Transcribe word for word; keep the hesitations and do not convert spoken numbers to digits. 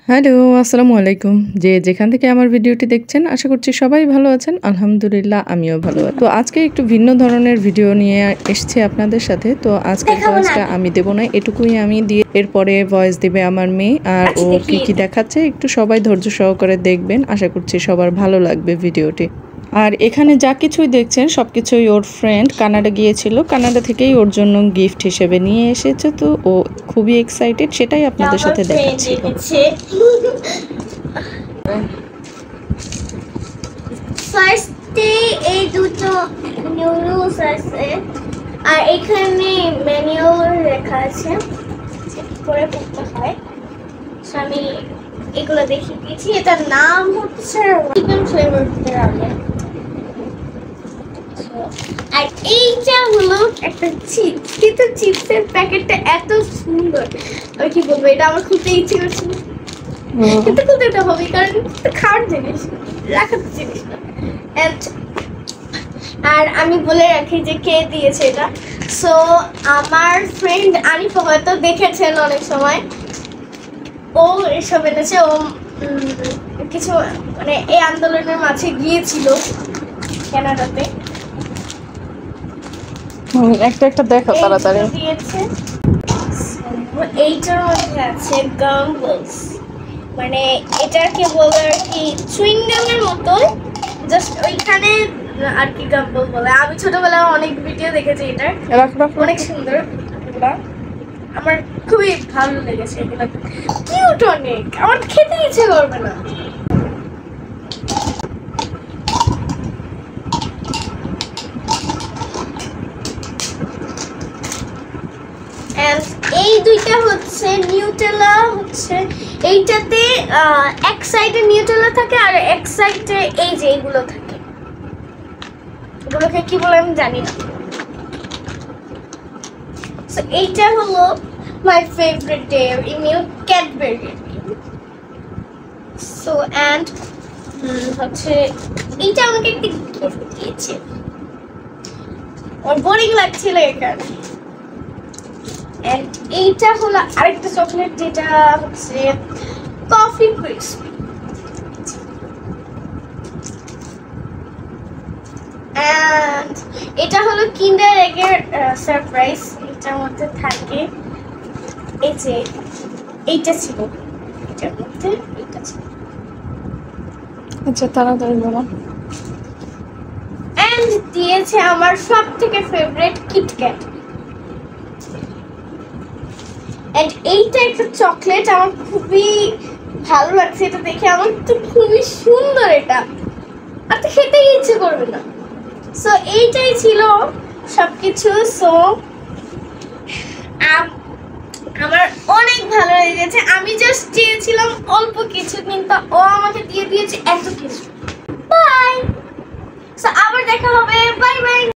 Hello, আসসালামু আলাইকুম। যে যেখান থেকে আমার ভিডিওটি দেখছেন আশা করছি সবাই ভালো আছেন। আলহামদুলিল্লাহ আমিও ভালো আছি। তো আজকে একটু ভিন্ন ধরনের ভিডিও নিয়ে এসেছি আপনাদের সাথে। তো আজকের ভয়েসটা আমি দেব না, এটুকুই আমি দিয়ে এরপরে ভয়েস দিবে আমার মেয়ে। আর ও কি কি দেখাচ্ছে একটু সবাই ধৈর্য সহকারে দেখবেন। আশা করছি সবার ভালো লাগবে ভিডিওটি। আর এখানে যা কিছুই দেখছেন সবকিছুই ওর ফ্রেন্ড কানাডা গিয়েছিল, কানাডা থেকেই ওর জন্য গিফট হিসেবে নিয়ে এসেছে। তো ও খুবই এক্সাইটেড, সেটাই আপনাদের সাথে দেখাচ্ছিল। ফার্স্টে এই দুটো নুডলস আছে আর এখানে মেনু লেখা আছে করে করতে হয়। আমি এগুলো দেখিয়ে দিয়েছি। এটার নাম হচ্ছে চিকেন ফ্লেভার রামেন। আর এইটা হলো একটা চিপস, কিন্তু চিপসের প্যাকেটটা এত সুন্দর আর কি বলবো, এটা আমার খুবই ইচ্ছে করছিল কিন্তু খুলতে এটা হবে কারণ খাওয়ার জিনিস, রাখার জিনিস না। আর আমি বলে রাখি যে কে দিয়েছে এটা। সো আমার ফ্রেন্ড আনিফা হয়তো দেখেছেন অনেক সময়, ও এসব এনেছে। ও কিছু মানে এই আন্দোলনের মাঝে গিয়েছিল কানাডাতে। একটা একটা দেখো তাড়াতাড়ি। দিয়েছে এইটার মধ্যে আছে গাম্বলস, মানে এটাকে বলে আর কি চুইংগামের মতো, জাস্ট ওইখানে আর কি গাম্বল বলে। আমি ছোটবেলায় অনেক ভিডিও দেখেছি এটার, অনেক সুন্দর। আমার খুবই ভালো লেগেছে এগুলো, কিউট অনেক, আমার খেতে ইচ্ছে করবে না। এই দুইটা হচ্ছে নিউটেলা, হচ্ছে এইটাতে এক সাইডে নিউটেলা থাকে আর এক সাইডে এই যে এইগুলো থাকে, এগুলোকে কি বলে আমি জানি না। সো এইটা হলো my favourite Dairy Milk Cadbury. So and হচ্ছে এইটা আমাকে একটা গিফট দিয়েছে, ওর বোরিং লাগছিল এখানে। এইটা হলো আরেকটা চকলেট, যেটা হচ্ছে কফি ক্রিসপি। এন্ড এটা হলো কিন্ডার এগের সারপ্রাইজ, এটার মধ্যে থাকে এই যে এইটা ছিল, এটার মধ্যে এইটা ছিল। আচ্ছা তাড়াতাড়ি বলো। এন্ড দিয়েছে আমার সব থেকে ফেভারিট কিটক্যাট। এন্ড এইটা একটা চকলেট, আমার খুবই ভালো লাগছে এটা দেখে, আমার তো খুবই সুন্দর এটা, আর তো খেতেই ইচ্ছে করবে না। সো এইটাই ছিল সবকিছু। সো আমার অনেক ভালো লেগেছে, আমি জাস্ট চেয়েছিলাম অল্প কিছু কিন্তু ও আমাকে দিয়ে দিয়েছে এত কিছু। বাই। সো আবার দেখা হবে